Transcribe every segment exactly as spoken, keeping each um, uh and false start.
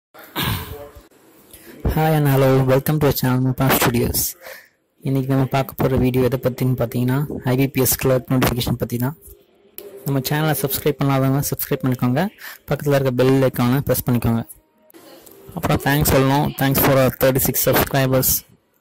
Hi and hello, welcome to our channel Mapa Studios. இன்னைக்கு நம்ம பார்க்க போகிற வீடியோ எதை பற்றின்னு பார்த்தீங்கன்னா I B P S Clerk notification பற்றி தான். நம்ம சேனலை சப்ஸ்கிரைப் பண்ணாதவங்க சப்ஸ்கிரைப் பண்ணிக்கோங்க, பக்கத்தில் இருக்க பெல் ஐக்கானை ப்ரெஸ் பண்ணிக்கோங்க. அப்புறம் தேங்க்ஸ் சொல்லணும், thanks for our thirty six subscribers.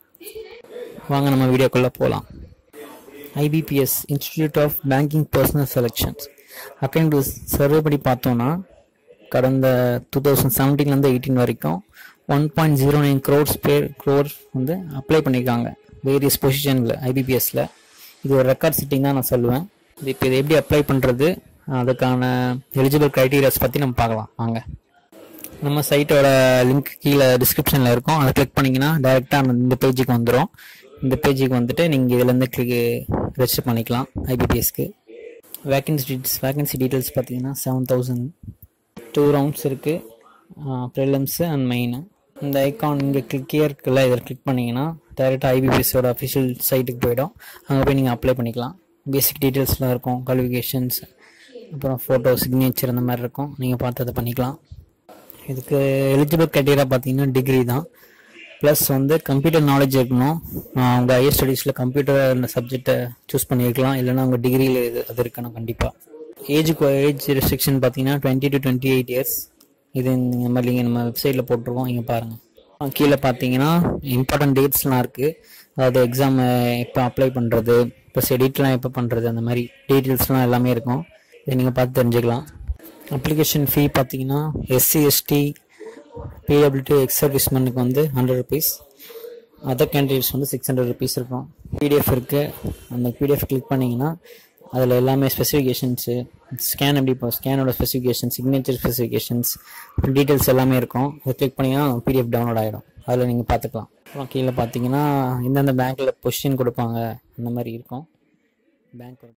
வாங்க நம்ம வீடியோக்குள்ளே போகலாம். I B P S Institute of Banking Personal Selections according to survey படி பார்த்தோன்னா கடந்த டூ தௌசண்ட் செவன்டீன்லேருந்து எயிட்டீன் வரைக்கும் one point zero nine crores பேர் க்ரோர்ஸ் வந்து அப்ளை பண்ணியிருக்காங்க வேரியஸ் பொசிஷனில் ஐபிபிஎஸ்சில். இது ஒரு ரெக்கார்ட் செட்டிங் தான் நான் சொல்லுவேன். இது இப்போ இதை எப்படி அப்ளை பண்ணுறது, அதுக்கான எலிஜிபிள் க்ரைட்டீரியாஸ் பற்றி நம்ம பார்க்கலாம் வாங்க. நம்ம சைட்டோட லிங்க் கீழே டிஸ்கிரிப்ஷனில் இருக்கும், அதை கிளிக் பண்ணிங்கன்னா டைரெக்டாக இந்த பேஜுக்கு வந்துடும். இந்த பேஜுக்கு வந்துட்டு நீங்கள் இதிலேருந்து கிளிக் ரெஜிஸ்டர் பண்ணிக்கலாம் ஐபிபிஎஸ்க்கு. வேக்கன்சி டீட்டெயில்ஸ் வேக்கன்சி டீட்டெயில்ஸ் பார்த்தீங்கன்னா செவன் தௌசண்ட் டூ ரவுண்ட்ஸ் இருக்குது, ப்ரிலிம்ஸு அண்ட் மெயினு. இந்த ஐக்கான் இங்கே கிளிக்கே இருக்குல்ல, இதில் கிளிக் பண்ணிங்கன்னா டைரெக்டாக ஐபிபிஎஸோட அஃபிஷியல் சைட்டுக்கு போய்டும். அங்கே போய் நீங்கள் அப்ளை பண்ணிக்கலாம். பேசிக் டீட்டெயில்ஸ்லாம் இருக்கும், குவாலிஃபிகேஷன்ஸ், அப்புறம் ஃபோட்டோ, சிக்னேச்சர் அந்த மாதிரி இருக்கும். நீங்கள் பார்த்து அதை பண்ணிக்கலாம். இதுக்கு எலிஜிபிள் க்ரைட்டீரியா பார்த்தீங்கன்னா டிகிரி தான், ப்ளஸ் வந்து கம்ப்யூட்டர் நாலேஜ் இருக்கணும். உங்கள் ஹையர் ஸ்டடீஸில் கம்ப்யூட்டர் சப்ஜெக்டை சூஸ் பண்ணியிருக்கலாம், இல்லைனா உங்கள் டிகிரியில் இது அது இருக்கணும் கண்டிப்பாக. ஏஜுக்கு ஏஜ் ரெஸ்ட்ரிக்ஷன் பார்த்தீங்கன்னா twenty to twenty eight years. இது இந்த மாதிரி நீங்கள் நம்ம வெப்சைட்டில் போட்டிருக்கோம், இங்கே பாருங்கள். கீழே பார்த்தீங்கன்னா இம்பார்ட்டன்ட் டேட்ஸ்லாம் இருக்குது, அதாவது எக்ஸாம் எப்போ அப்ளை பண்ணுறது, ப்ளஸ் எடிட்லாம் எப்போ பண்ணுறது, அந்த மாதிரி டீட்டெயில்ஸ்லாம் எல்லாமே இருக்கும். இதை நீங்கள் பார்த்து தெரிஞ்சுக்கலாம். அப்ளிகேஷன் ஃபீ பார்த்தீங்கன்னா எஸ்சி எஸ்டி பிடபிள்யூடி எக்ஸ் சர்வீஸ்மேனுக்கு வந்து ஹண்ட்ரட் ருபீஸ், அதர் கேண்டிடேட்ஸ் வந்து சிக்ஸ் ஹண்ட்ரட் ருபீஸ் இருக்கும். பிடிஎஃப் இருக்குது, அந்த பிடிஎஃப் கிளிக் பண்ணிங்கன்னா அதில் எல்லாமே ஸ்பெசிஃபிகேஷன்ஸு, ஸ்கேன் எப்படி இப்போ ஸ்கேனோட ஸ்பெசிஃபிகேஷன், சிக்னேச்சர் ஸ்பெசிஃபிகேஷன்ஸ், டிடெயில்ஸ் எல்லாமே இருக்கும். அதை கிளிக் பண்ணிங்கன்னா பிடிஎஃப் டவுன்லோட் ஆகிடும், அதில் நீங்கள் பார்த்துக்கலாம். அப்புறம் கீழே பார்த்தீங்கன்னா இந்தந்த பேங்க்கில் பொசிஷன் கொடுப்பாங்க, அந்த மாதிரி இருக்கும் பேங்க்.